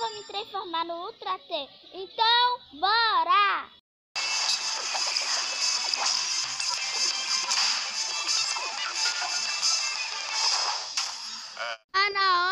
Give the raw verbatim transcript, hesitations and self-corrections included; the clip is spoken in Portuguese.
vou me transformar no Ultra T. Então, bora! Tá na